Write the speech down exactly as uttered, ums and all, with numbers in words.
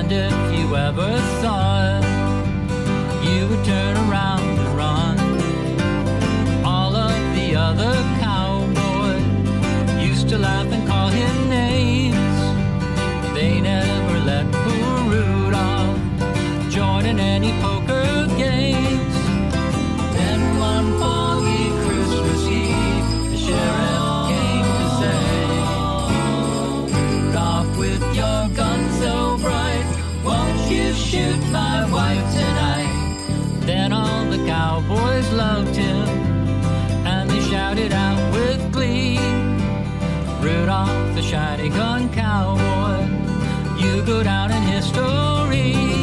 And if you ever thought you would turn around and run, all of the other cowboys used to laugh and call him names. They never let poor Rudolph join in any poker games. Then one foggy Christmas Eve, the sheriff came to say, Rudolph, with your gun so bright, won't you shoot my wife tonight? Then all the cowboys loved him, and they shouted out with glee, Rudolph the shiny gun cowboy, you go down in history.